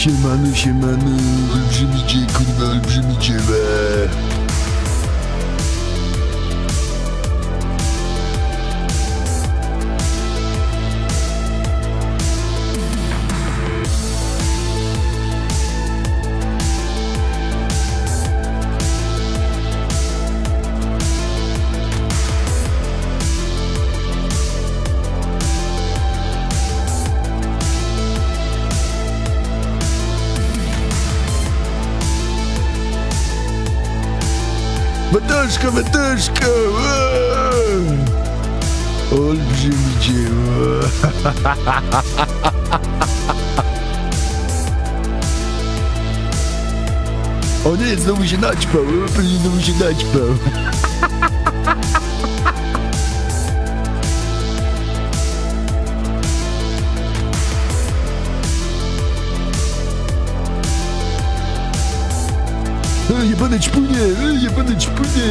Siemano, siemano, olbrzymicie, kurwa, olbrzymicie, Watoszka, watoszka! Olbrzymicie! O nie, znowu się naćpał! Znowu się naćpał! Jebane ćpunie! Jebane ćpunie!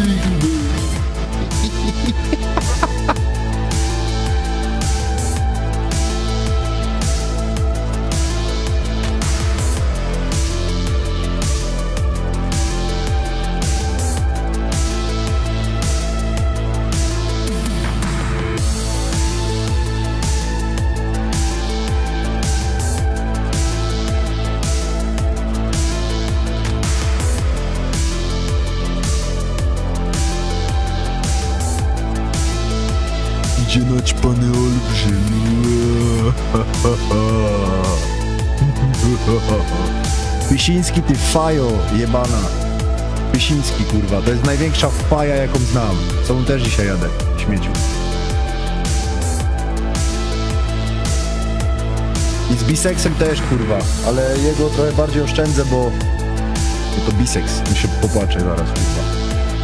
Idzie naćpany olbrzym. Pysiński, ty fajo jebana. Pysiński, kurwa, to jest największa faja, jaką znam. Z tobą też dzisiaj jadę, śmieciu. I z biseksem też, kurwa, ale jego trochę bardziej oszczędzę, bo to biseks, mi się popłaczę zaraz, kurwa.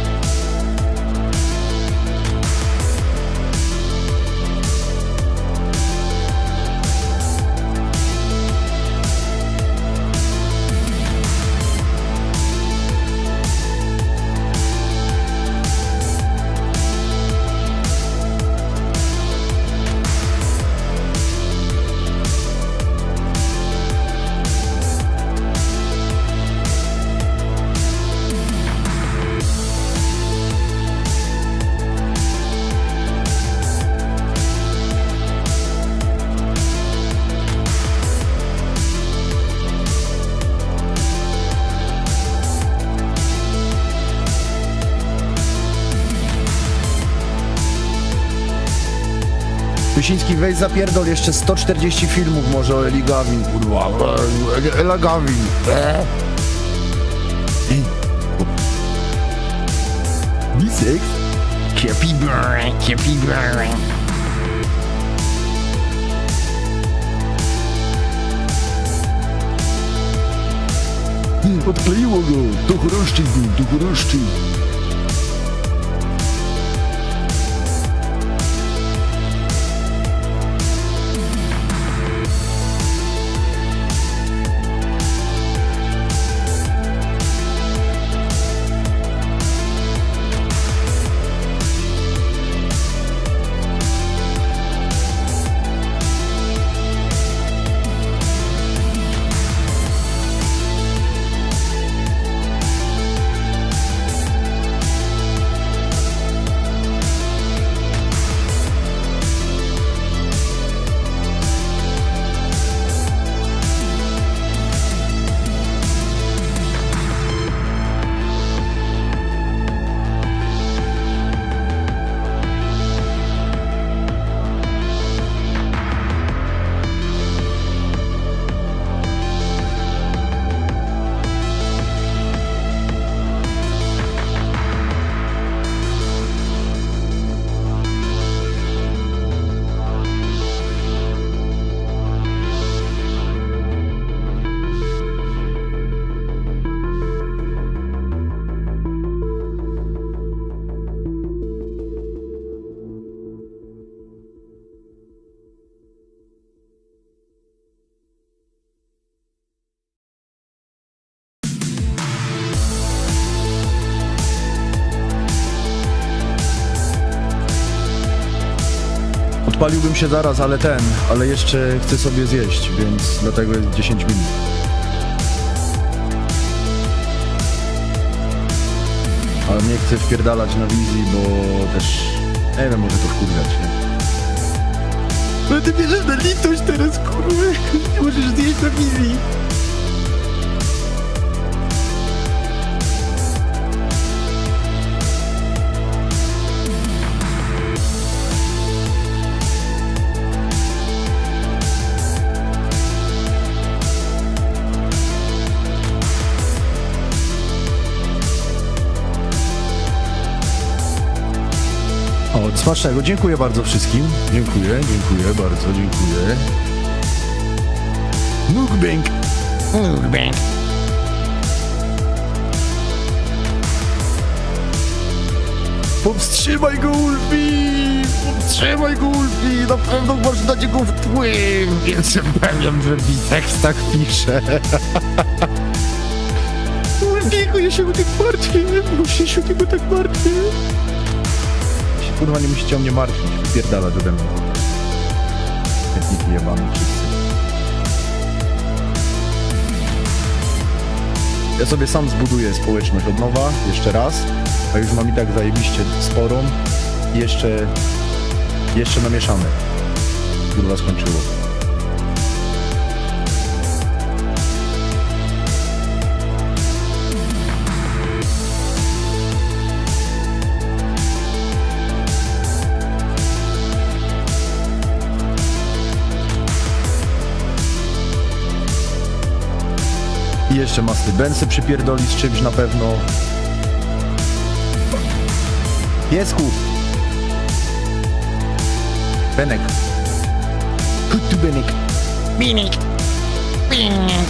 Pysiński, weź zapierdol jeszcze 140 filmów może o Eli Gavin, kurwa. Ela Gavin. Biseks? Nie, odkleiło go! To choroszczyk był, to choroszczyk! Odpaliłbym się zaraz, ale jeszcze chcę sobie zjeść, więc dlatego jest 10 minut. Ale nie chcę wpierdalać na wizji, bo też... Nie wiem, może to wkurwiać, nie? No ty bierzesz na litość teraz, kurwa. Nie możesz zjeść na wizji. O, smacznego. Dziękuję bardzo wszystkim. Dziękuję bardzo, dziękuję. Mukbang. Mukbang. Powstrzymaj go, Ulfi! Powstrzymaj go, Ulfi! Na pewno masz na niego wpływ! Jestem pewien, że w tekstach pisze. Ulfiku, ja się o tym martwię! Ja się o tego tak martwię! Kurwa, nie musicie o mnie martwić. Wypierdalać ode mnie. Techniki jebane wszyscy. Ja sobie sam zbuduję społeczność od nowa, jeszcze raz, a już mam i tak zajebiście sporą i jeszcze namieszamy. Kurwa, skończyło. I jeszcze masny Bensy przypierdoli z czymś na pewno. Piesku! Benek. Chodź tu, Benek. Minik! Minik!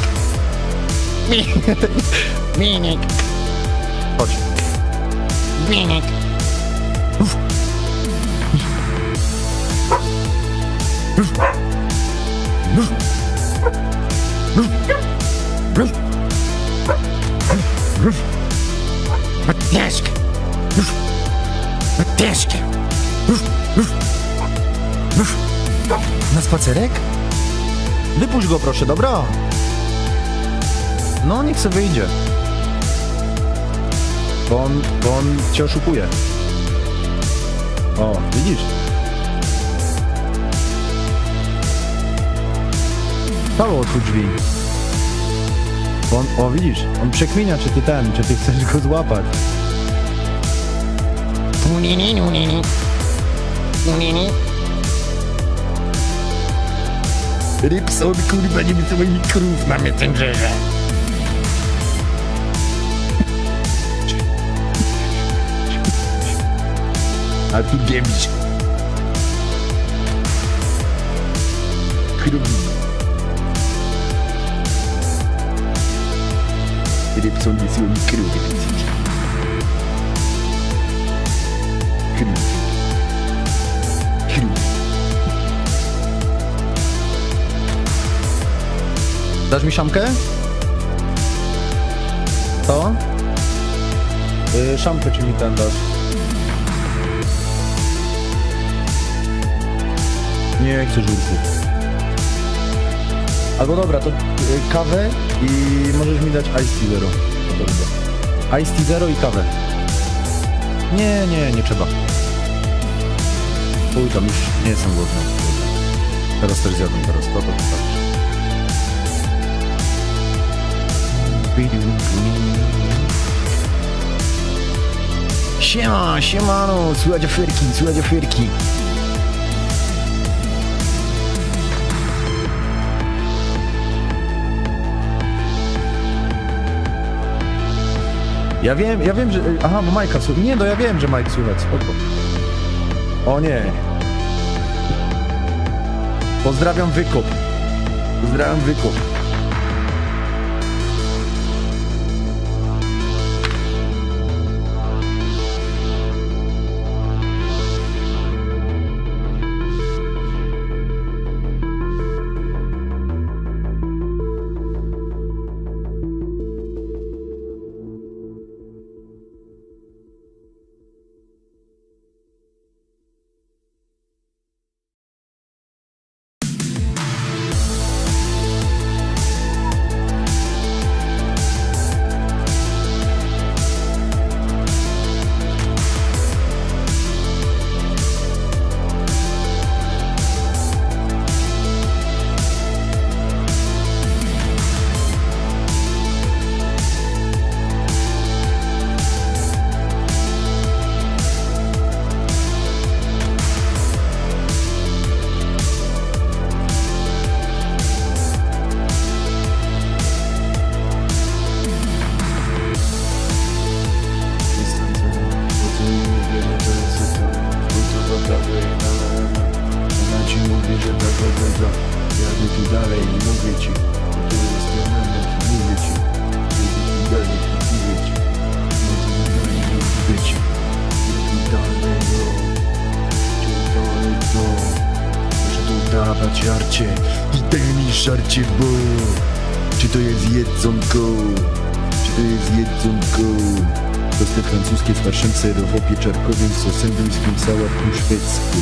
Minik! Chodź. Minik! Подтяжка! Подтяжка! Na spacerek? Wypuść go, proszę, dobra? No, niech sobie wyjdzie. Bo on cię oszukuje. O, widzisz? Paweł, otwórz drzwi. Bo on, o, widzisz? On przekminia, czy ty chcesz go złapać. Unini, unini. Unini. Rybson, kurwa, nie wysyłaj mi krów na Messengerze. Artur Giewicz. Krów. Rybson wysyła mi krów na Messengerze. Krów. Krów. Dasz mi szamkę? Co? Szamkę czy mi ten dasz? Nie chcę żurku. Albo dobra, to kawę i możesz mi dać Ice Tea Zero. To dobra. Ice Tea Zero i kawę. Nie trzeba. Uj, tam już nie jestem głodny. Teraz też zjadłem, teraz to wystarczy. Siemano, słychać aferki. Ja wiem, że... Aha, bo Majka słychać. Nie, no ja wiem, że Mike słychać, spoko. O nie. Pozdrawiam Wykop. Jadę tu dalej, mówię ci. To jest moment, mówię ci. Jadę tu dalej, mówię ci. Mówię ci. Jadę tu muszę tu dawać żarcie. I daj mi żarcie, bo czy to jest jedzonko? Czy to jest jedzonko? Tosty francuskie z farszem serowo-pieczarkowym, sosem duńskim, sałatką szwedzką.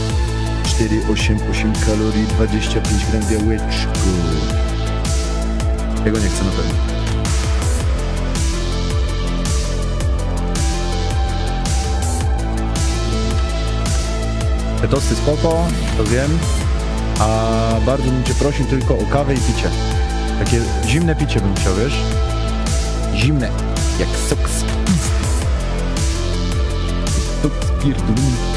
4,8 kalorii, 25 gram białeczku. Tego nie chcę na pewno. Te tosty spoko, to wiem. A bardzo bym cię prosił tylko o kawę i picie. Takie zimne picie bym chciał, wiesz? Zimne, jak sok z pisty. Sok z pierdolnięty.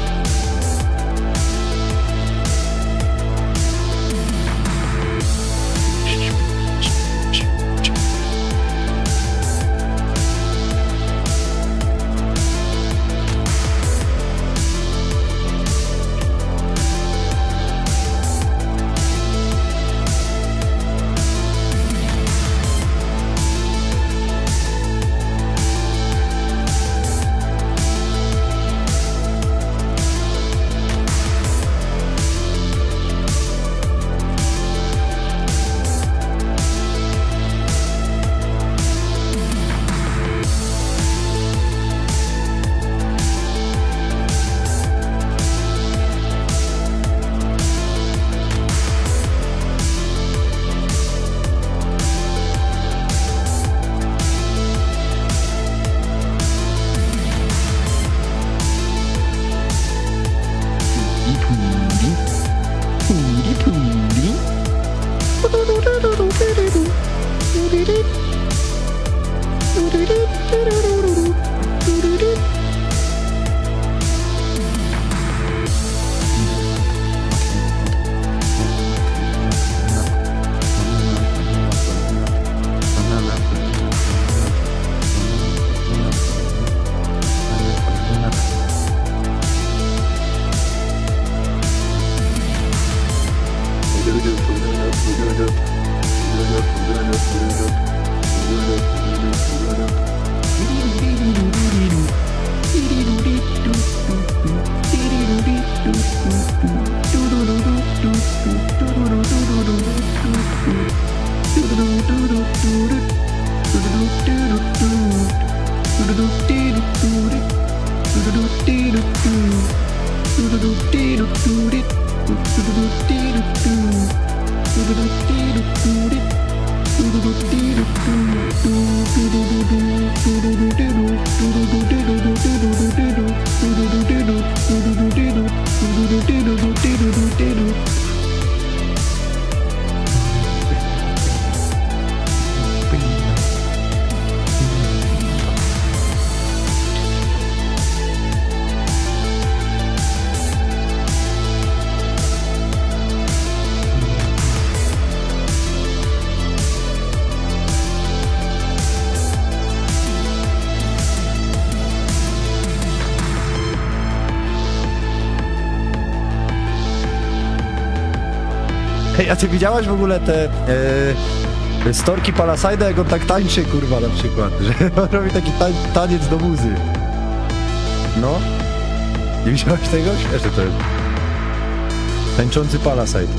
Hej, a ty widziałaś w ogóle te storki Palasajda, jak on tak tańczy, kurwa, na przykład, że on robi taki taniec do muzy. No? Nie widziałaś tego? Śmieszne to jest. Tańczący Palaside.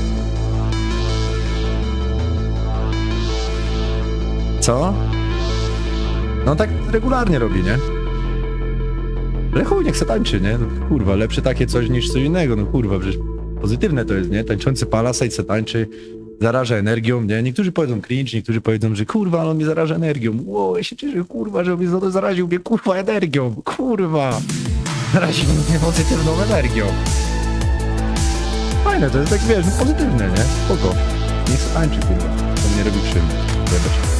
Co? No tak regularnie robi, nie? Ale chuj, niech se tańczy, nie? No, kurwa, lepsze takie coś niż coś innego, no kurwa, przecież pozytywne to jest, nie? Tańczący Palasite se tańczy, zaraża energią, nie? Niektórzy powiedzą cringe, niektórzy powiedzą, że kurwa, on mnie zaraża energią. Ło, ja się cieszę, kurwa, że on mnie zaraził mnie, kurwa, energią. Kurwa! Zaraził mnie pozytywną energią. Fajne, to jest tak, wiesz, no, pozytywne, nie? Spoko. Niech se tańczy, kurwa. To mnie robi krzywdę. Zobacz.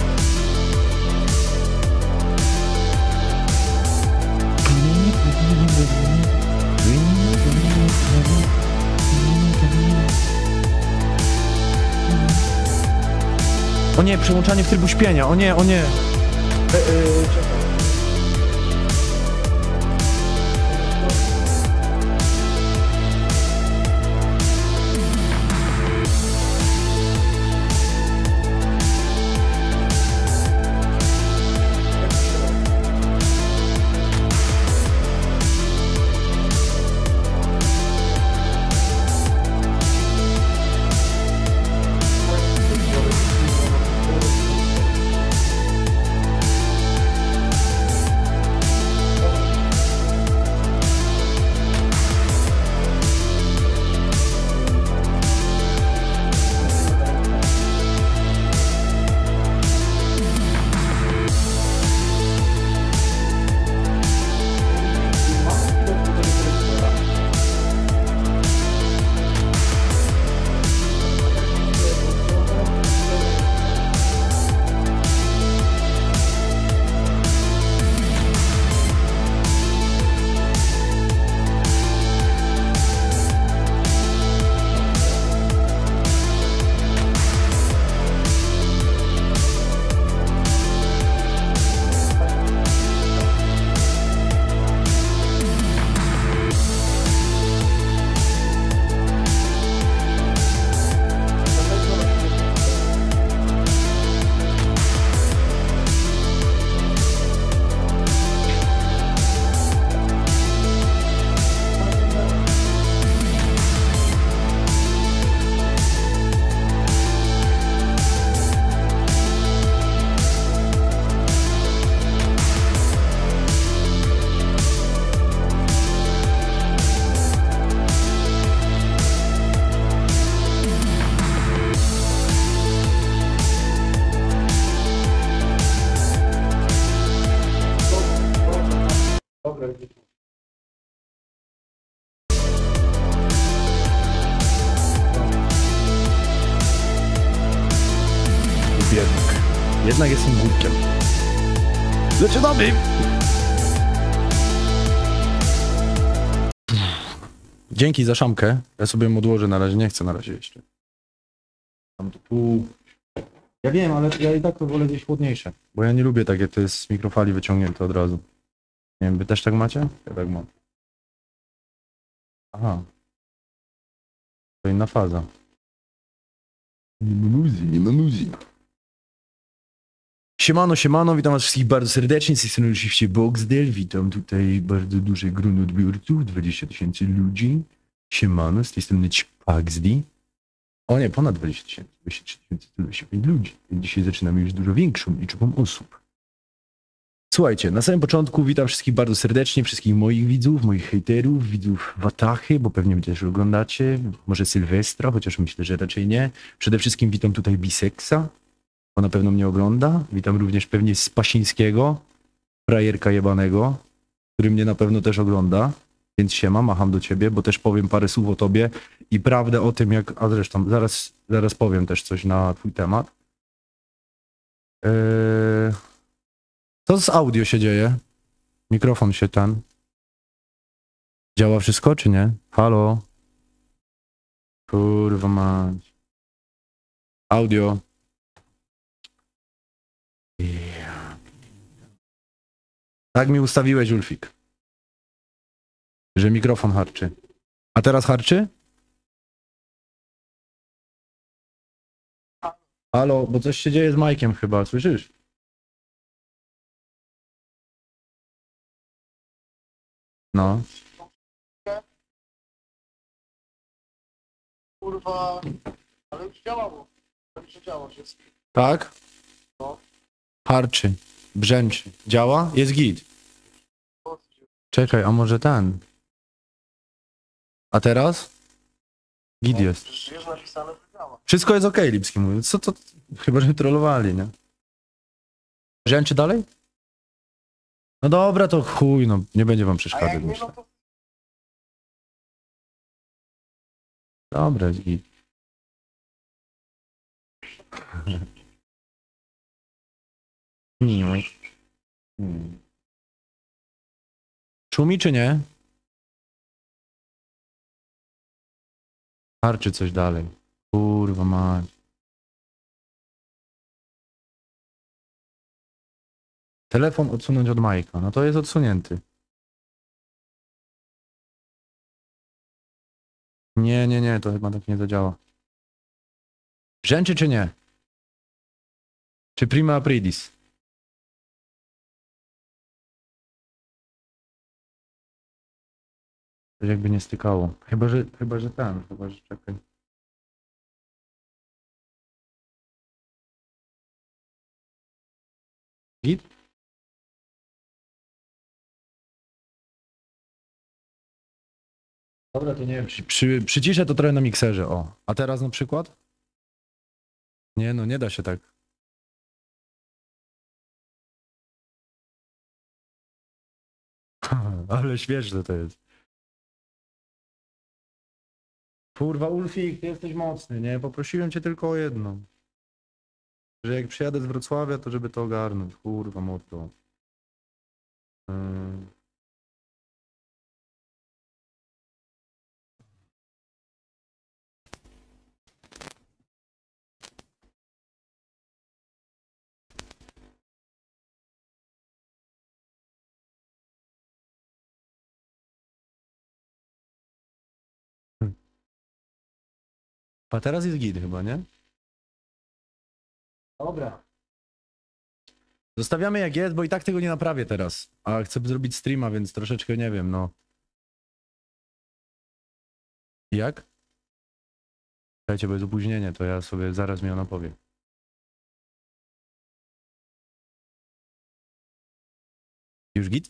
O nie, przełączanie w trybu śpienia, o nie, o nie. Czekaj. Jednak jestem głupkiem. Zaczynamy! Dzięki za szamkę. Ja sobie ją odłożę na razie, nie chcę na razie jeszcze. Tam to tu. Ja wiem, ale ja i tak to wolę gdzieś chłodniejsze. Bo ja nie lubię takie, to jest z mikrofali wyciągnięte od razu. Nie wiem, wy też tak macie? Ja tak mam. Aha. To inna faza. Nie ma muzy. Siemano, siemano, witam was wszystkich bardzo serdecznie, z tej strony oczywiście Boxdel, witam tutaj bardzo duże grono odbiorców, 20 000 ludzi. Siemano, z tej strony Ćpaxdi. O nie, ponad 20 000, 23 125 ludzi, więc dzisiaj zaczynamy już dużo większą liczbą osób. Słuchajcie, na samym początku witam wszystkich bardzo serdecznie, wszystkich moich widzów, moich hejterów, widzów Watachy, bo pewnie mnie też oglądacie, może Sylwestra, chociaż myślę, że raczej nie. Przede wszystkim witam tutaj Biseksa, bo na pewno mnie ogląda. Witam również pewnie Spasińskiego, frajerka jebanego, który mnie na pewno też ogląda. Więc siema, macham do ciebie, bo też powiem parę słów o tobie i prawdę o tym, jak... A zresztą, zaraz powiem też coś na twój temat. Co z audio się dzieje? Mikrofon się ten... Działa wszystko, czy nie? Halo? Kurwa mać. Audio. Tak mi ustawiłeś, Ulfik, że mikrofon harczy. A teraz harczy? Halo, bo coś się dzieje z Majkiem chyba, słyszysz? No. Kurwa, ale już działało. Już działo się. Tak? No. Harczy, brzęczy. Działa? Jest git. Czekaj, a może ten? A teraz? Git jest. Przecież jest napisane, że działa. Wszystko jest okej, Lipski mówi. Co to? Chyba, że trollowali, nie? Brzęczy dalej? No dobra, to chuj, no nie będzie wam A przeszkadzać, jak nie, myślę. no to... Dobra, jest git. Szumi czy nie? Harczy coś dalej. Kurwa mać. Telefon odsunąć od Majka. No to jest odsunięty. Nie, to chyba tak nie zadziała. Brzęczy czy nie? Czy prima apridis? To jakby nie stykało. Chyba, że czekaj. Git? Dobra, to nie wiem, przyciszę to trochę na mikserze, o. A teraz na przykład? Nie, no nie da się tak. Ale śmieszne to jest. Kurwa, Ulfik, ty jesteś mocny, nie? Poprosiłem cię tylko o jedno. Że jak przyjadę z Wrocławia, to żeby to ogarnąć. Kurwa, mordo. A teraz jest git chyba, nie? Dobra. Zostawiamy jak jest, bo i tak tego nie naprawię teraz. A chcę zrobić streama, więc troszeczkę nie wiem, no. Jak? Słuchajcie, bo jest opóźnienie, to ja sobie zaraz mi ona powie. Już git?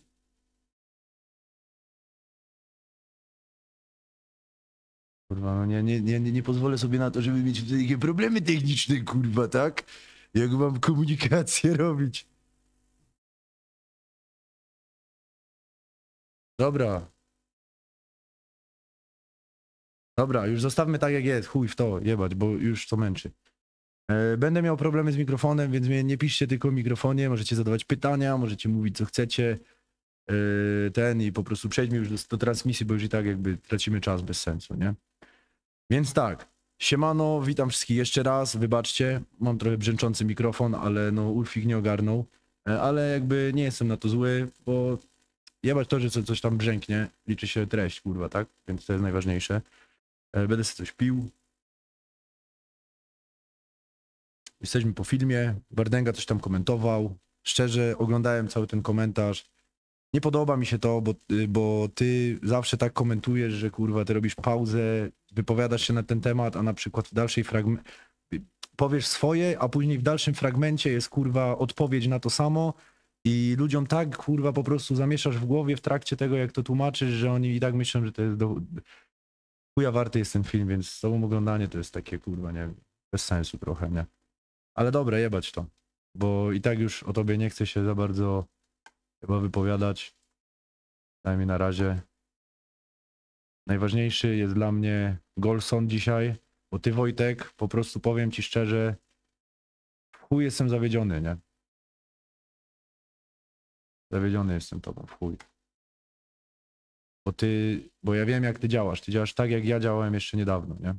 Kurwa, no nie pozwolę sobie na to, żeby mieć takie problemy techniczne, kurwa, tak? Jak mam komunikację robić? Dobra. Dobra, już zostawmy tak jak jest, chuj w to, jebać, bo już to męczy. Będę miał problemy z mikrofonem, więc mnie nie piszcie tylko o mikrofonie, możecie zadawać pytania, możecie mówić co chcecie. I po prostu przejdźmy już do transmisji, bo już i tak jakby tracimy czas bez sensu, nie? Więc tak, siemano, witam wszystkich jeszcze raz, wybaczcie, mam trochę brzęczący mikrofon, ale no Ulfik nie ogarnął, ale jakby nie jestem na to zły, bo jebać to, że coś tam brzęknie, liczy się treść, kurwa, tak? Więc to jest najważniejsze. Będę sobie coś pił. Jesteśmy po filmie, Wardęga coś tam komentował, szczerze oglądałem cały ten komentarz. Nie podoba mi się to, bo ty zawsze tak komentujesz, że kurwa, ty robisz pauzę, wypowiadasz się na ten temat, a na przykład w dalszej powiesz swoje, a później w dalszym fragmencie jest kurwa odpowiedź na to samo i ludziom tak kurwa po prostu zamieszasz w głowie w trakcie tego, jak to tłumaczysz, że oni i tak myślą, że to jest chuja warty jest ten film, więc z tobą oglądanie to jest takie kurwa, nie wiem, bez sensu trochę, nie? Ale dobra, jebać to, bo i tak już o tobie nie chcę się za bardzo chyba wypowiadać. Przynajmniej na razie. Najważniejszy jest dla mnie Golson dzisiaj, bo ty, Wojtek, po prostu powiem ci szczerze, w chuj jestem zawiedziony, nie? Zawiedziony jestem tobą, w chuj. Bo ja wiem jak ty działasz. Ty działasz tak jak ja działałem jeszcze niedawno, nie?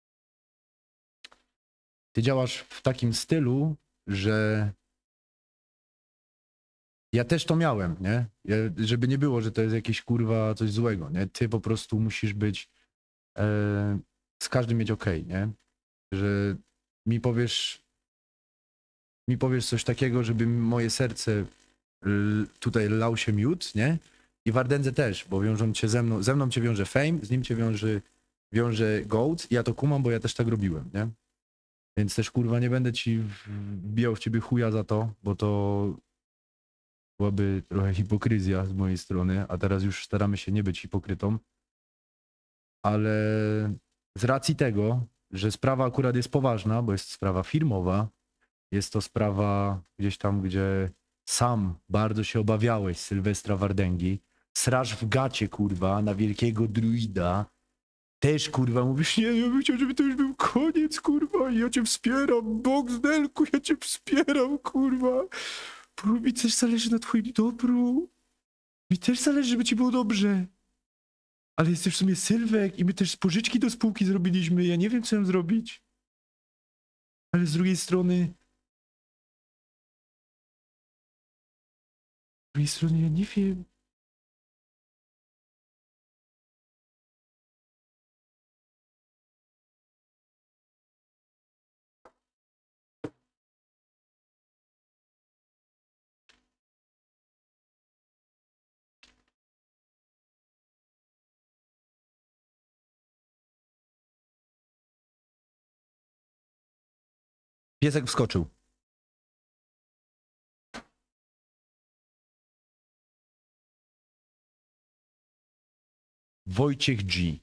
Ty działasz w takim stylu, że ja też to miałem, nie? Żeby nie było, że to jest jakieś kurwa coś złego, nie? Ty po prostu musisz być z każdym mieć okej, nie? Że mi powiesz coś takiego, żeby moje serce tutaj lał się miód, nie? I Wardędze też, bo wiążą cię ze mną cię wiąże fame, z nim cię wiąże gold i ja to kumam, bo ja też tak robiłem, nie? Więc też kurwa nie będę ci wbijał w ciebie chuja za to, bo to byłaby trochę hipokryzja z mojej strony, a teraz już staramy się nie być hipokrytą, ale z racji tego, że sprawa akurat jest poważna, bo jest sprawa firmowa, jest to sprawa gdzieś tam, gdzie sam bardzo się obawiałeś Sylwestra Wardęgi, srasz w gacie, kurwa, na wielkiego druida, też, kurwa, mówisz, nie, ja bym chciał, żeby to już był koniec, kurwa, i ja cię wspieram, Boxdelku, ja cię wspieram, kurwa, bo mi też zależy na twoim dobru, mi też zależy, żeby ci było dobrze, ale jesteś w sumie Sylwek i my też pożyczki do spółki zrobiliśmy, ja nie wiem, co mam zrobić, ale z drugiej strony ja nie wiem. Piesek wskoczył. Wojciech G.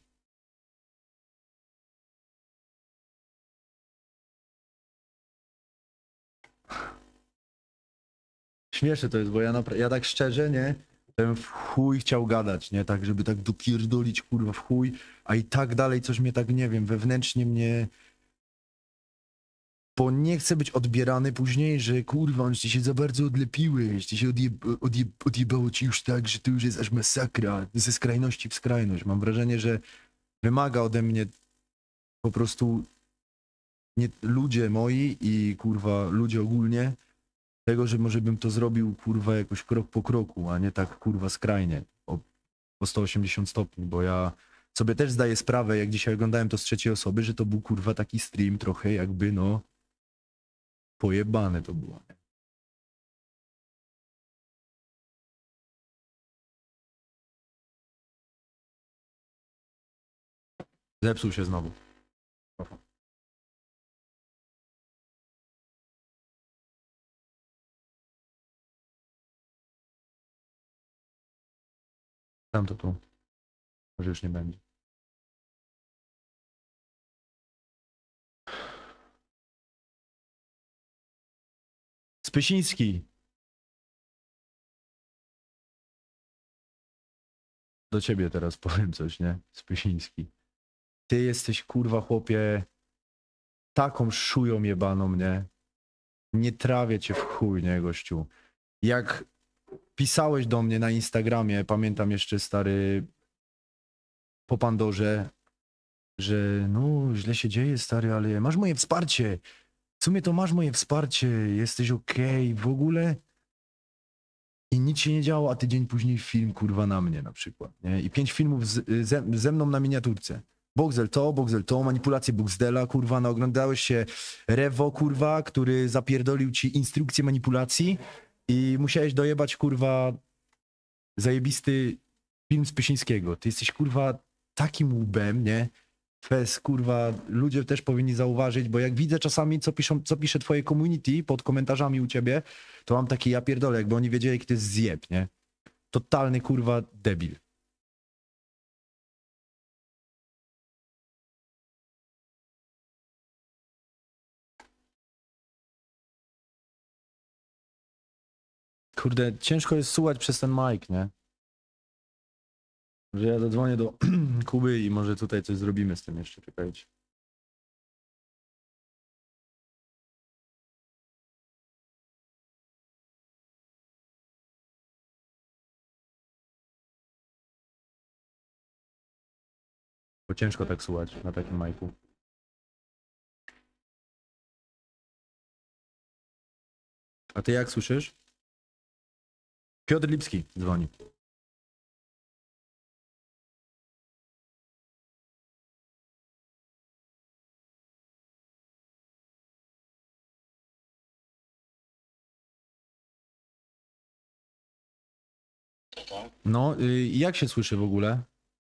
Śmieszne to jest, bo ja tak szczerze, nie? Bym w chuj chciał gadać, nie? Tak, żeby tak dopierdolić, kurwa, w chuj, a i tak dalej coś mnie tak, nie wiem, wewnętrznie mnie... Bo nie chcę być odbierany później, że kurwa, on ci się za bardzo odlepiłeś, ci się odjebało ci już tak, że to już jest aż masakra, ze skrajności w skrajność. Mam wrażenie, że wymaga ode mnie po prostu nie, ludzie moi i kurwa ludzie ogólnie tego, że może bym to zrobił kurwa jakoś krok po kroku, a nie tak kurwa skrajnie o 180 stopni, bo ja sobie też zdaję sprawę, jak dzisiaj oglądałem to z trzeciej osoby, że to był kurwa taki stream trochę jakby no pojebane to było. Zepsuł się znowu. Tam to tu. Może już nie będzie. Spysiński. Do ciebie teraz powiem coś, nie? Spysiński. Ty jesteś kurwa chłopie taką szują jebaną, nie? Nie trawię cię w chuj, nie, gościu. Jak pisałeś do mnie na Instagramie, pamiętam jeszcze, stary, po Pandorze, że no, źle się dzieje, stary, ale masz moje wsparcie. W sumie to masz moje wsparcie, jesteś okej, w ogóle. I nic się nie działo, a tydzień później film, kurwa, na mnie na przykład, nie? I 5 filmów ze mną na miniaturce. Boxel to, manipulacje Boxdela, kurwa, no oglądałeś się Rewo, kurwa, który zapierdolił ci instrukcję manipulacji i musiałeś dojebać, kurwa, zajebisty film z Pysińskiego. Ty jesteś, kurwa, takim łbem, nie? Fes, kurwa, ludzie też powinni zauważyć, bo jak widzę czasami, co pisze twoje community pod komentarzami u ciebie, to mam taki ja pierdolę, jakby oni wiedzieli, jaki to jest zjeb, nie? Totalny, kurwa, debil. Kurde, ciężko jest słuchać przez ten mic, nie? Że ja zadzwonię do Kuby i może tutaj coś zrobimy z tym jeszcze, czekajcie. Bo ciężko tak słuchać na takim majku. A ty jak słyszysz? Piotr Lipski dzwoni. No, jak się słyszy w ogóle?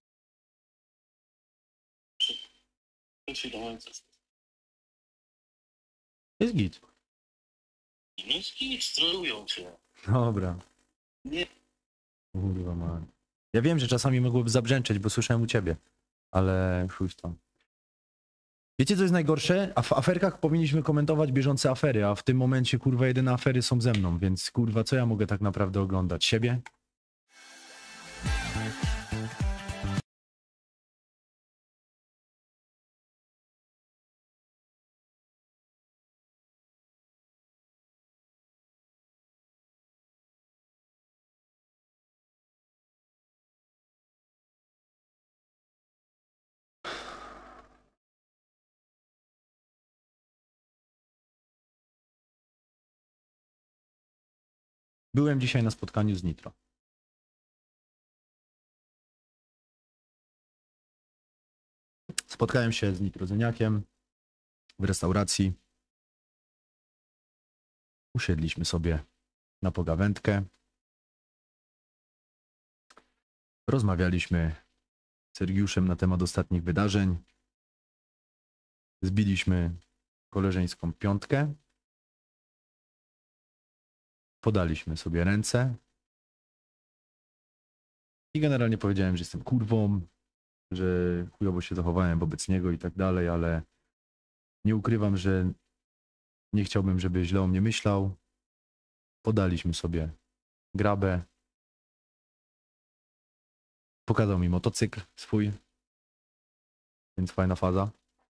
Jest git. Niski sterują cię. Dobra. Nie. Kurwa man. Ja wiem, że czasami mogłoby zabrzęczeć, bo słyszałem u ciebie. Ale chuj w to. Wiecie, co jest najgorsze? A w aferkach powinniśmy komentować bieżące afery, a w tym momencie, kurwa, jedyne afery są ze mną, więc, kurwa, co ja mogę tak naprawdę oglądać? Siebie? Byłem dzisiaj na spotkaniu z Nitro. Spotkałem się z Nitrozyniakiem w restauracji. Usiedliśmy sobie na pogawędkę. Rozmawialiśmy z Sergiuszem na temat ostatnich wydarzeń. Zbiliśmy koleżeńską piątkę. Podaliśmy sobie ręce. I generalnie powiedziałem, że jestem kurwą, że chujowo się zachowałem wobec niego i tak dalej, ale nie ukrywam, że nie chciałbym, żeby źle o mnie myślał. Podaliśmy sobie grabę. Pokazał mi motocykl swój, więc fajna faza.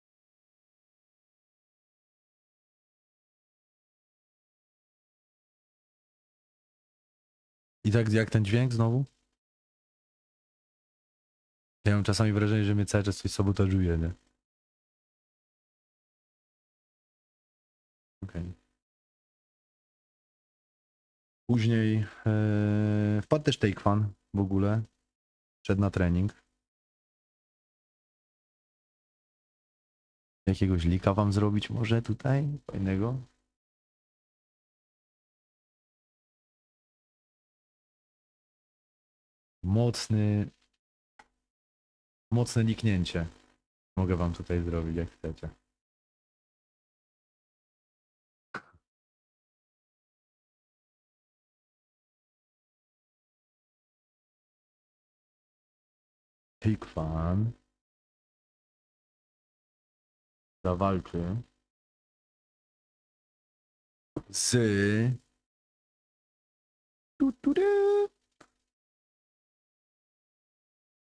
I tak jak ten dźwięk znowu? Ja mam czasami wrażenie, że mnie cały czas coś sabotażuje, nie? Okej. Później wpadł też Take Fan w ogóle. Szedł na trening. Jakiegoś lika wam zrobić może tutaj? Fajnego? Mocne liknięcie. Mogę wam tutaj zrobić, jak chcecie. Take Fan zawalczy z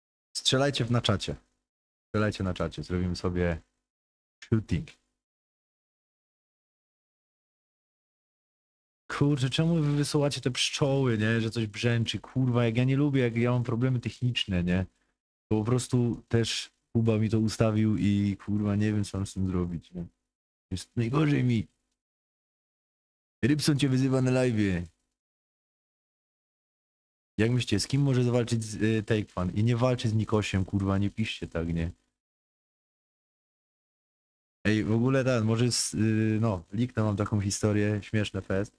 strzelajcie na czacie. Strzelajcie na czacie. Zrobimy sobie shooting. Kurczę, czemu wy wysyłacie te pszczoły, nie? Że coś brzęczy, kurwa, jak ja nie lubię, jak ja mam problemy techniczne, nie? To po prostu też Kuba mi to ustawił i kurwa nie wiem co mam z tym zrobić, nie? Jest najgorzej mi. Rybson cię wyzywa na live'ie. Jak myślicie, z kim może zawalczyć Take Fan? I nie walczy z Nikosiem, kurwa, nie piszcie tak, nie? Ej, w ogóle ten, może no, Likna mam taką historię, śmieszne fest.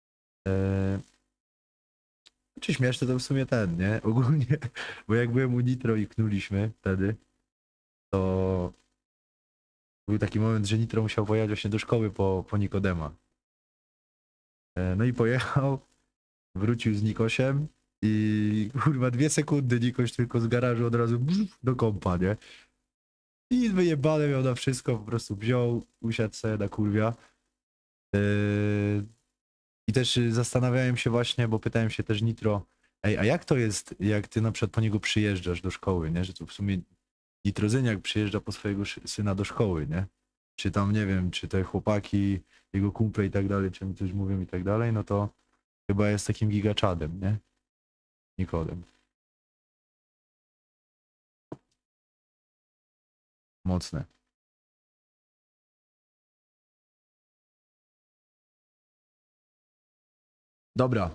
Czy śmieszne to w sumie ten, nie? Ogólnie, bo jak byłem u Nitro i knuliśmy wtedy, to był taki moment, że Nitro musiał pojechać właśnie do szkoły po Nikodema. No i pojechał, wrócił z Nikosiem i kurwa 2 sekundy Nikoś tylko z garażu od razu do kompa, nie? I wyjebane miał na wszystko, po prostu wziął, usiadł sobie na kurwia. I też zastanawiałem się właśnie, bo pytałem się też Nitro, ej, a jak to jest, jak ty na przykład po niego przyjeżdżasz do szkoły, nie? Że to w sumie Nitrozyniak przyjeżdża po swojego syna do szkoły, nie? Czy tam, nie wiem, czy te chłopaki, jego kumple i tak dalej, czy mi coś mówią i tak dalej, no to chyba jest takim gigaczadem, nie? Nikodem. Mocne. Dobra.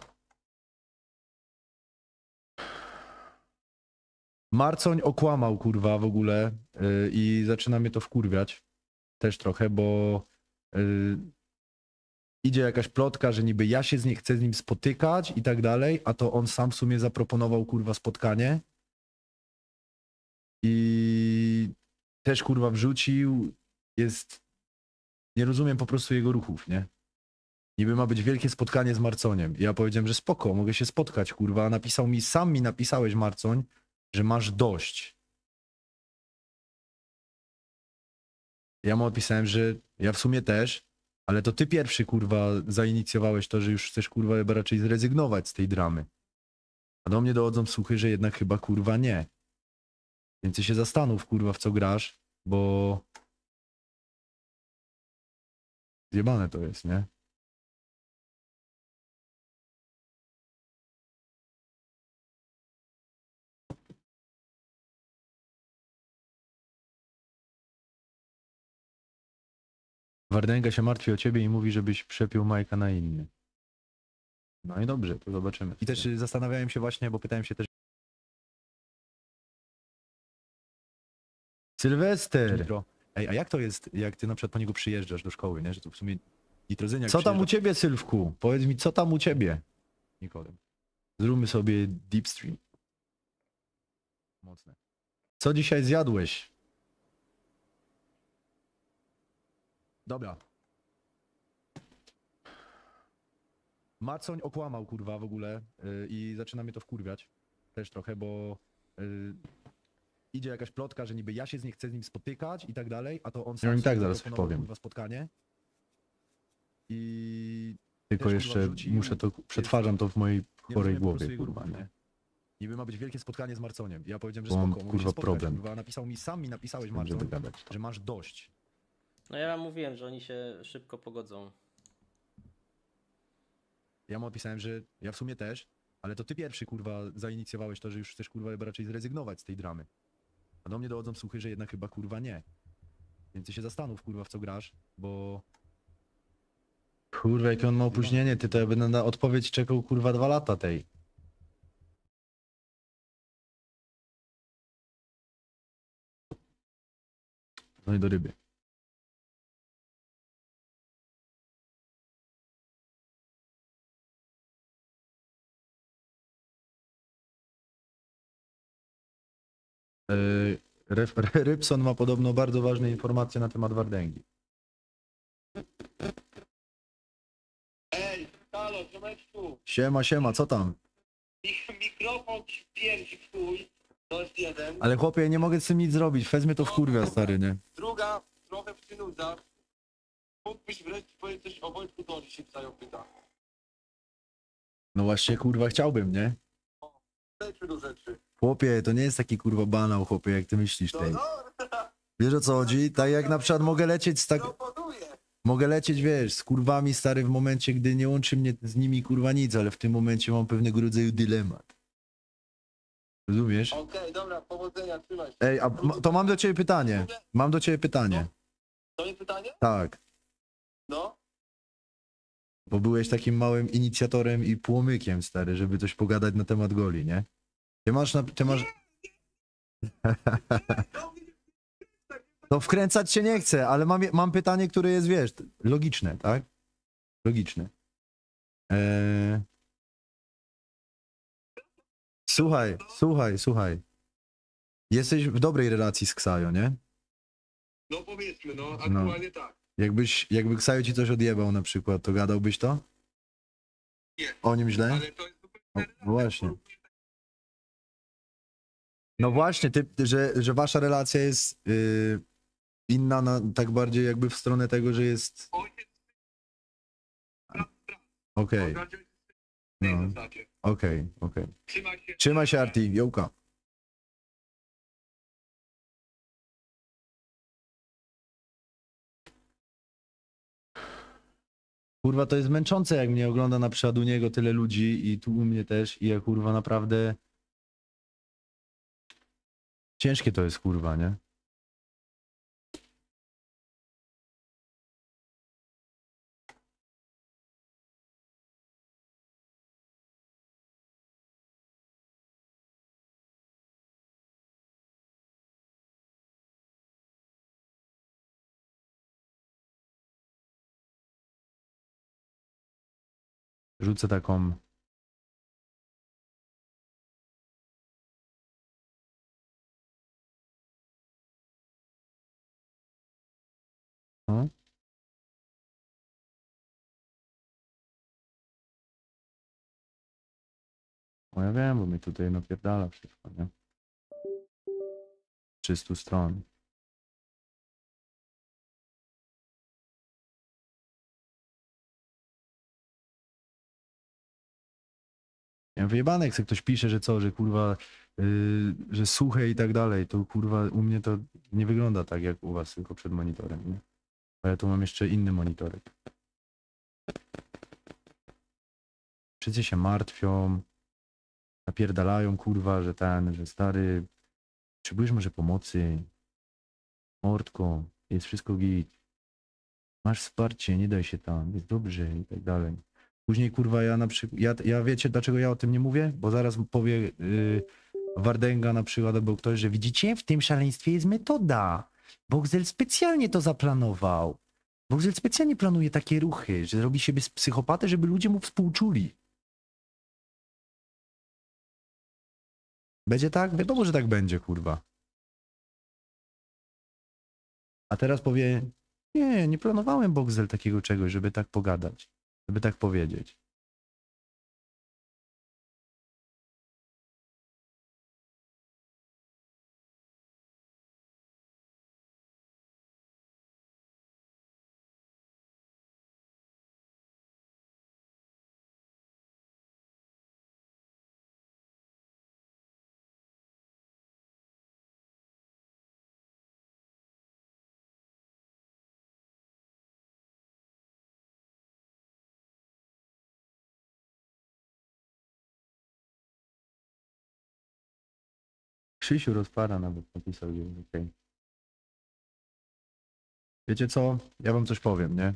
Marcoń okłamał, kurwa, w ogóle i zaczyna mnie to wkurwiać też trochę, bo idzie jakaś plotka, że niby ja się chcę z nim spotykać i tak dalej, a to on sam w sumie zaproponował, kurwa, spotkanie i też, kurwa, wrzucił, nie rozumiem po prostu jego ruchów, nie? Niby ma być wielkie spotkanie z Marconiem. I ja powiedziałem, że spoko, mogę się spotkać, kurwa. A sam mi napisałeś, Marcoń, że masz dość. Ja mu odpisałem, że ja w sumie też, ale to ty pierwszy, kurwa, zainicjowałeś to, że już chcesz, kurwa, chyba raczej zrezygnować z tej dramy. A do mnie dochodzą słuchy, że jednak chyba, kurwa, nie. Więc ty się zastanów, kurwa, w co grasz, bo zjebane to jest, nie? Wardęga się martwi o ciebie i mówi, żebyś przepiął Majka na inny. No i dobrze, to zobaczymy. I też zastanawiałem się właśnie, bo pytałem się też... Sylwester! Ej, a jak to jest, jak ty na przykład po niego przyjeżdżasz do szkoły, nie? Że to w sumie Nitrozyniak co tam u ciebie, Sylwku? Powiedz mi, co tam u ciebie? Nikodem. Zróbmy sobie deep stream. Mocne. Co dzisiaj zjadłeś? Dobra. Marcoń okłamał, kurwa, w ogóle i zaczyna mnie to wkurwiać też trochę, bo idzie jakaś plotka, że niby ja się chcę z nim spotykać i tak dalej, a to on sam i tak zaraz zaproponował, powiem. kurwa, spotkanie i Tylko też, jeszcze kurwa, wrzucił, muszę to, przetwarzam to w mojej nie chorej rozumiem po głowie, prostu jego kurwa, ruchów, nie? Niby ma być wielkie spotkanie z Marconiem. Ja powiedziałem, że Bo mam, spoko, mogę kurwa, się spotkać, problem. kurwa. Sam mi napisałeś, Żeby Marcon, dogadać. że masz dość. No ja wam mówiłem, że oni się szybko pogodzą. Ja mu odpisałem, że ja w sumie też, ale to ty pierwszy, kurwa, zainicjowałeś to, że już chcesz, kurwa, chyba raczej zrezygnować z tej dramy. A do mnie dochodzą słuchy, że jednak chyba, kurwa, nie. Więc ty się zastanów, kurwa, w co grasz, bo... Kurwa, jakie on ma opóźnienie, ty to ja będę na odpowiedź czekał, kurwa, 2 lata tej. No i do ryby. Rybson ma podobno bardzo ważne informacje na temat Wardęgi. Ej, halo, Tomeczku, Siema, co tam? mikrofon ci pierdzi w chuj, to jest jeden. Ale chłopie, nie mogę z tym nic zrobić, wezmę to w kurwia, stary, nie? Druga, trochę przynudza. Mógłbyś wreszcie powiedzieć coś o Wojtku Doli, się ptają pyta. No właśnie, kurwa, chciałbym, nie? Przejdźmy do rzeczy. Chłopie, to nie jest taki kurwa banał, chłopie, jak ty myślisz, tej. No, Wiesz o co chodzi? Tak jak na przykład mogę lecieć z tak... proponuję. Mogę lecieć, wiesz, z kurwami, stary, w momencie, gdy nie łączy mnie z nimi, kurwa, nic, ale w tym momencie mam pewnego rodzaju dylemat. Rozumiesz? Okej, dobra, powodzenia, trzymaj się. Ej, a to mam do ciebie pytanie. Mam do ciebie pytanie. To nie pytanie? Tak, No. bo byłeś takim małym inicjatorem i płomykiem, stary, żeby coś pogadać na temat goli, nie? Ty masz... To wkręcać się nie chcę, ale mam pytanie, które jest, wiesz, logiczne, tak? Logiczne. Słuchaj. Jesteś w dobrej relacji z Ksajo, nie? No powiedzmy, no, aktualnie tak. Jakby Ksajo ci coś odjebał na przykład, to gadałbyś to? Nie. O nim źle? Ale to jest zupełnie... Właśnie. No właśnie, że wasza relacja jest inna, tak bardziej jakby w stronę tego, że jest... Ojciec, Okej, w tej no. zasadzie. okej. Trzymaj się. Trzymaj się, Arti, jołka. Kurwa, to jest męczące, jak mnie ogląda na przykład u niego tyle ludzi i tu u mnie też i ja kurwa naprawdę... Ciężkie to jest, kurwa, nie? Rzucę taką... No? O, ja wiem, bo mnie tutaj napierdala wszystko, nie? 300 stron. Ja wyjebane, jak sobie ktoś pisze, że co, że kurwa, że suche i tak dalej, to kurwa u mnie to nie wygląda tak jak u was, tylko przed monitorem, nie? A ja tu mam jeszcze inny monitorek. Wszyscy się martwią, napierdalają, kurwa, że stary, potrzebujesz może pomocy, mordko, jest wszystko git, masz wsparcie, nie daj się tam, jest dobrze i tak dalej. Później, kurwa, ja na przykład, ja wiecie, dlaczego ja o tym nie mówię? Bo zaraz powie Wardęga na przykład, albo ktoś, że widzicie, w tym szaleństwie jest metoda. Boxel specjalnie to zaplanował. Boxel specjalnie planuje takie ruchy, że robi siebie z psychopatę, żeby ludzie mu współczuli. Będzie tak? Wiadomo, że tak będzie, kurwa. A teraz powie, nie planowałem, Boxel, takiego czegoś, żeby tak pogadać, żeby tak powiedzieć. Krzysiu rozpara nawet napisał, okej. Wiecie co? Ja wam coś powiem, nie?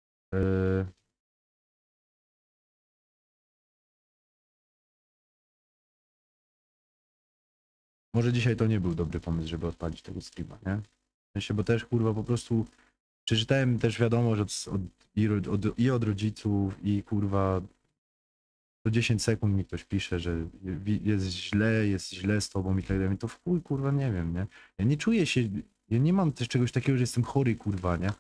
Może dzisiaj to nie był dobry pomysł, żeby odpalić tego streama, nie? W sensie, bo też kurwa po prostu przeczytałem też wiadomość od rodziców i kurwa co 10 sekund mi ktoś pisze, że jest źle z tobą i tak dalej. To w chuj, kurwa, nie wiem, nie? Ja nie czuję się, ja nie mam też czegoś takiego, że jestem chory, kurwa, nie?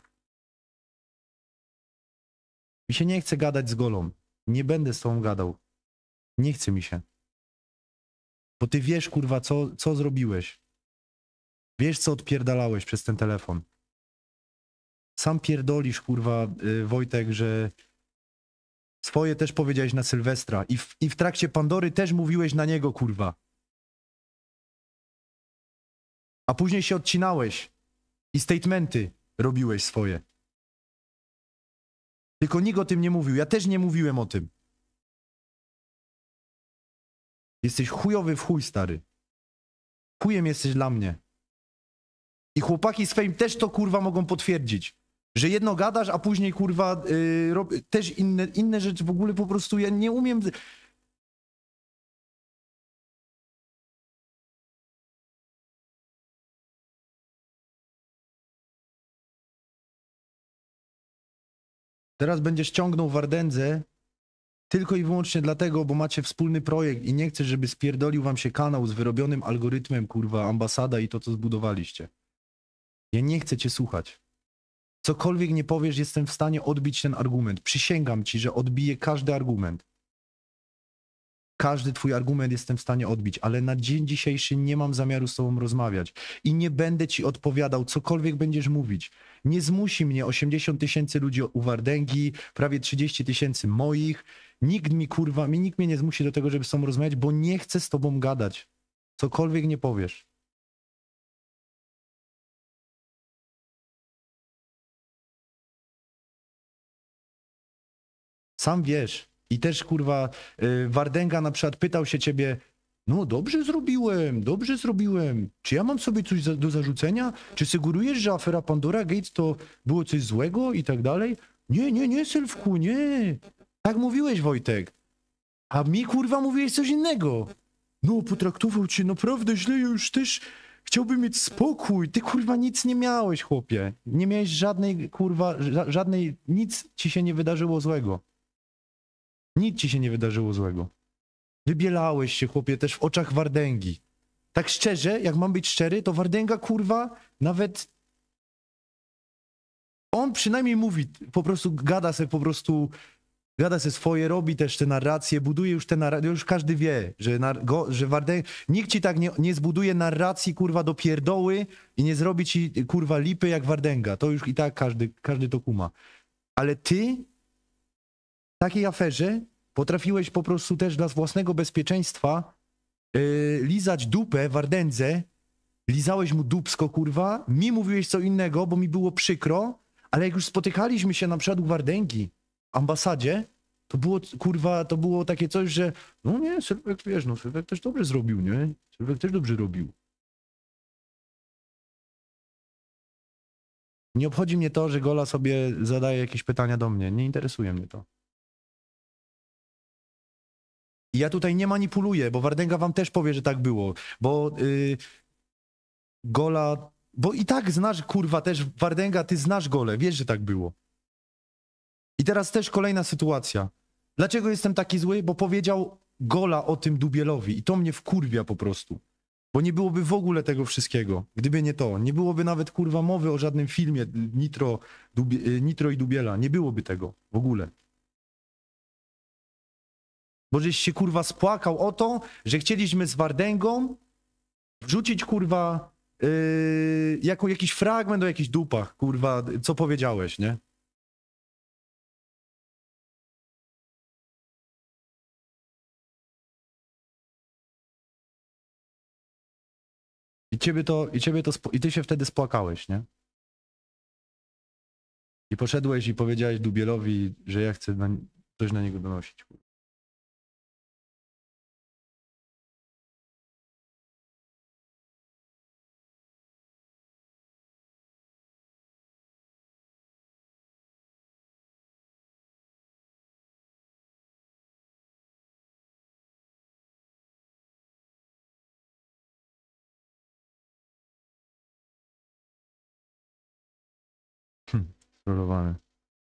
Mi się nie chce gadać z Golą. Nie będę z tobą gadał. Nie chce mi się. Bo ty wiesz, kurwa, co zrobiłeś. Wiesz, co odpierdalałeś przez ten telefon. Sam pierdolisz, kurwa, Wojtek, że swoje też powiedziałeś na Sylwestra i w trakcie Pandory też mówiłeś na niego, kurwa. A później się odcinałeś i statementy robiłeś swoje. Tylko nikt o tym nie mówił, ja też nie mówiłem o tym. Jesteś chujowy w chuj, stary. Chujem jesteś dla mnie. I chłopaki z Fame też to kurwa mogą potwierdzić. Że jedno gadasz, a później kurwa też inne rzeczy w ogóle po prostu ja nie umiem. Teraz będziesz ciągnął Wardędzę tylko i wyłącznie dlatego, bo macie wspólny projekt i nie chcesz, żeby spierdolił wam się kanał z wyrobionym algorytmem, kurwa, ambasada i to, co zbudowaliście. Ja nie chcę cię słuchać. Cokolwiek nie powiesz, jestem w stanie odbić ten argument. Przysięgam ci, że odbiję każdy argument. Każdy twój argument jestem w stanie odbić, ale na dzień dzisiejszy nie mam zamiaru z tobą rozmawiać. I nie będę ci odpowiadał, cokolwiek będziesz mówić. Nie zmusi mnie 80 000 ludzi u Wardęgi, prawie 30 000 moich. Nikt mnie nie zmusi do tego, żeby z tobą rozmawiać, bo nie chcę z tobą gadać. Cokolwiek nie powiesz. Sam wiesz. I też kurwa Wardęga na przykład pytał się ciebie, no dobrze zrobiłem. Czy ja mam sobie coś do zarzucenia? Czy sugerujesz, że afera Pandora Gates to było coś złego i tak dalej? Nie, Sylwku, nie. Tak mówiłeś, Wojtek. A mi kurwa mówiłeś coś innego. No, potraktował cię naprawdę źle, ja już też chciałbym mieć spokój. Ty kurwa nic nie miałeś, chłopie. Nie miałeś żadnej kurwa, nic ci się nie wydarzyło złego. Nic ci się nie wydarzyło złego. Wybielałeś się, chłopie, też w oczach Wardęgi. Tak szczerze, jak mam być szczery, to Wardęga, kurwa, nawet... On przynajmniej mówi, po prostu gada se swoje, robi też te narracje, buduje już te narracje, już każdy wie, że Wardęga... Nikt ci tak nie zbuduje narracji, kurwa, do pierdoły i nie zrobi ci, kurwa, lipy jak Wardęga. To już i tak każdy to kuma. Ale ty... w takiej aferze potrafiłeś po prostu też dla własnego bezpieczeństwa lizać dupę Wardędze, lizałeś mu dupsko, kurwa, mi mówiłeś co innego, bo mi było przykro, ale jak już spotykaliśmy się na przykład u Wardęgi w ambasadzie, to było, kurwa, to było takie coś, że no nie, Sylwek, wiesz, no Sylwek też dobrze zrobił, nie? Sylwek też dobrze robił. Nie obchodzi mnie to, że Gola sobie zadaje jakieś pytania do mnie, nie interesuje mnie to. I ja tutaj nie manipuluję, bo Wardęga wam też powie, że tak było, bo Gola, bo i tak znasz, kurwa, też Wardęga, ty znasz Golę, wiesz, że tak było. I teraz też kolejna sytuacja. Dlaczego jestem taki zły? Bo powiedział Gola o tym Dubielowi i to mnie wkurwia po prostu. Bo nie byłoby w ogóle tego wszystkiego, gdyby nie to. Nie byłoby nawet, kurwa, mowy o żadnym filmie Nitro i Dubiela. Nie byłoby tego w ogóle. Bo żeś się, kurwa, spłakał o to, że chcieliśmy z Wardęgą wrzucić, kurwa, jakiś fragment o jakichś dupach, kurwa, co powiedziałeś, nie? I ty się wtedy spłakałeś, nie? I poszedłeś i powiedziałeś Dubielowi, że ja chcę coś na niego donosić, kurwa. Strollowany.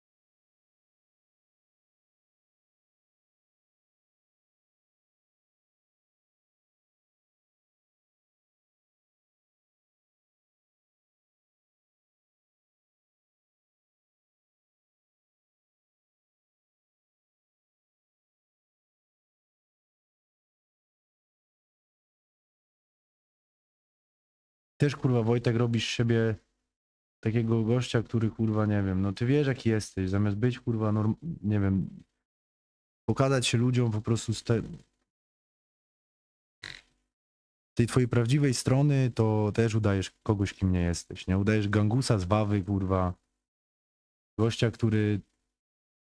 Też, kurwa, Wojtek, robisz siebie takiego gościa, który, kurwa, nie wiem, no ty wiesz, jaki jesteś, zamiast być, kurwa, nie wiem, pokazać się ludziom po prostu z tej twojej prawdziwej strony, to też udajesz kogoś, kim nie jesteś, nie? Udajesz gangusa z Wawy, kurwa, gościa, który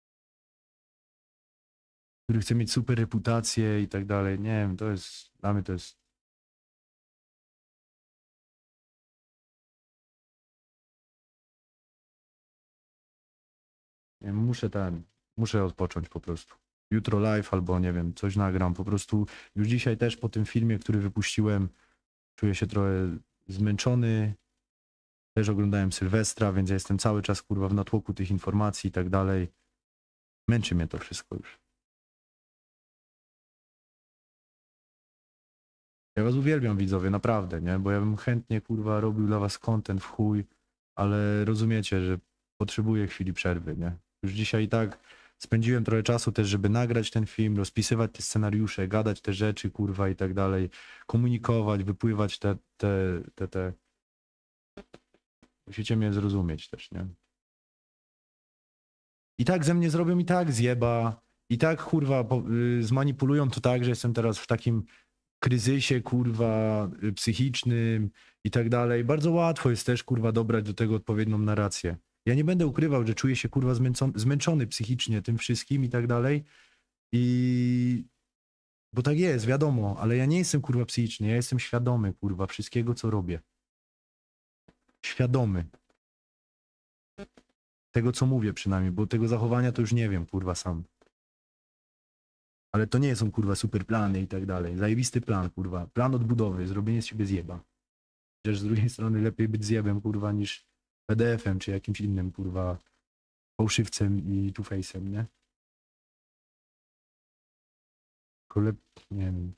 który chce mieć super reputację i tak dalej. Nie wiem, to jest, dla mnie to jest... Nie wiem, muszę odpocząć po prostu. Jutro live albo nie wiem, coś nagram. Po prostu już dzisiaj też po tym filmie, który wypuściłem, czuję się trochę zmęczony. Też oglądałem Sylwestra, więc ja jestem cały czas kurwa w natłoku tych informacji i tak dalej. Męczy mnie to wszystko już. Ja was uwielbiam, widzowie, naprawdę, nie? Bo ja bym chętnie, kurwa, robił dla was content w chuj, ale rozumiecie, że potrzebuję chwili przerwy, nie? Już dzisiaj i tak spędziłem trochę czasu też, żeby nagrać ten film, rozpisywać te scenariusze, gadać te rzeczy, kurwa, i tak dalej, komunikować, wypływać te... Musicie mnie zrozumieć też, nie? I tak ze mnie zrobią i tak zjeba, i tak, kurwa, zmanipulują to tak, że jestem teraz w takim kryzysie, kurwa, psychicznym i tak dalej. Bardzo łatwo jest też, kurwa, dobrać do tego odpowiednią narrację. Ja nie będę ukrywał, że czuję się, kurwa, zmęczony psychicznie tym wszystkim i tak dalej. Bo tak jest, wiadomo, ale ja nie jestem, kurwa, psychiczny, ja jestem świadomy, kurwa, wszystkiego, co robię. Świadomy. Tego, co mówię przynajmniej, bo tego zachowania to już nie wiem, kurwa, sam. Ale to nie są, kurwa, super plany i tak dalej. Zajebisty plan, kurwa. Plan odbudowy, zrobienie z siebie zjeba. Chociaż z drugiej strony lepiej być zjebem, kurwa, niż PDF-em, czy jakimś innym, kurwa, fałszywcem i two-face'em, nie? Nie wiem.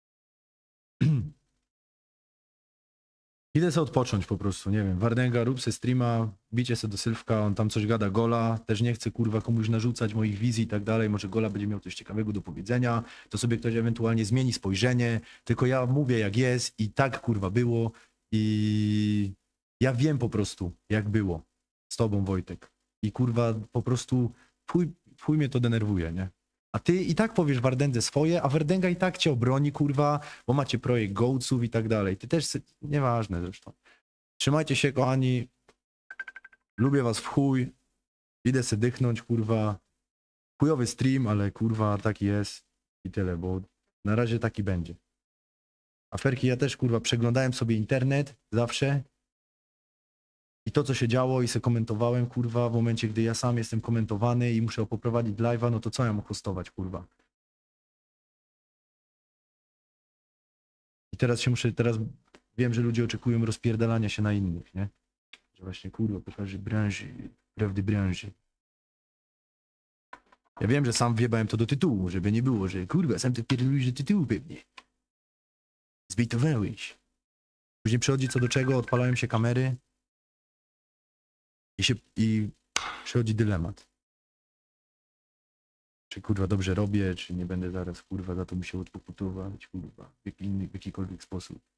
Idę sobie odpocząć po prostu, nie wiem. Wardęga, rób se streama, bicie se do Sylwka, on tam coś gada Gola, też nie chcę, kurwa, komuś narzucać moich wizji i tak dalej, może Gola będzie miał coś ciekawego do powiedzenia, to sobie ktoś ewentualnie zmieni spojrzenie, tylko ja mówię jak jest i tak, kurwa, było i ja wiem po prostu, jak było z tobą, Wojtek. I, kurwa, po prostu chuj mnie to denerwuje, nie? A ty i tak powiesz Wardędze swoje, a Wardęga i tak cię obroni, kurwa, bo macie projekt Gołców i tak dalej. Ty też, nieważne zresztą. Trzymajcie się, kochani. Lubię was w chuj. Idę se dychnąć, kurwa. Chujowy stream, ale kurwa taki jest i tyle, bo na razie taki będzie. Aferki, ja też, kurwa, przeglądałem sobie internet zawsze. I to, co się działo i se komentowałem, kurwa, w momencie, gdy ja sam jestem komentowany i muszę poprowadzić live'a, no to co ja mam hostować, kurwa? I teraz wiem, że ludzie oczekują rozpierdalania się na innych, nie? Że właśnie, kurwa, pokażę branży, prawdy branży. Ja wiem, że sam wjebałem to do tytułu, żeby nie było, że kurwa, sam ty pierdolisz do tytułu pewnie. Zbejtowałeś. Później przychodzi co do czego, odpalają się kamery i przychodzi dylemat. Czy kurwa dobrze robię, czy nie będę zaraz kurwa za to musiał odpokutować, kurwa, w jakikolwiek sposób.